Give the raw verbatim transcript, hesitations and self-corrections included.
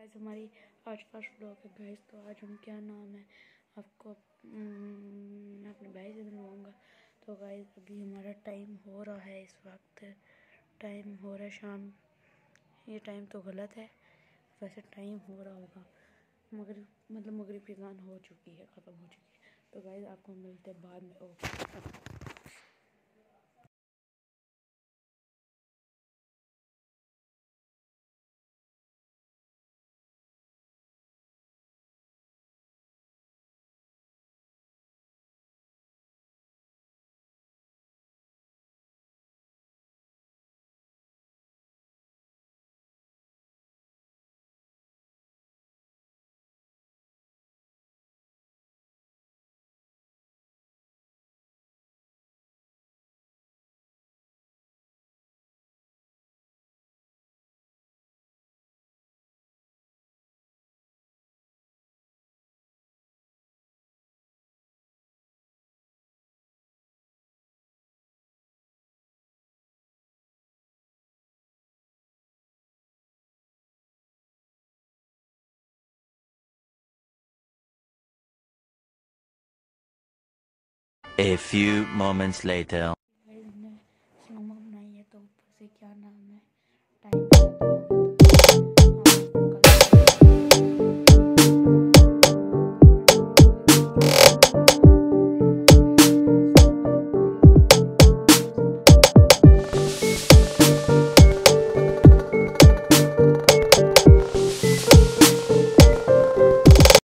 Guys हमारी आज first blog है गाइस। तो आज हम क्या नाम है आपको मैं अपने भाई से मिलवाऊँगा। तो गाइस अभी हमारा टाइम हो रहा है, इस वक्त टाइम हो रहा है शाम। ये टाइम तो गलत है, वैसे टाइम हो रहा होगा मगरिब, मतलब मगरिब की अज़ान हो चुकी है, ख़त्म हो चुकी है। तो गाइस आपको मिलते हैं बाद में। Okay. A few moments later.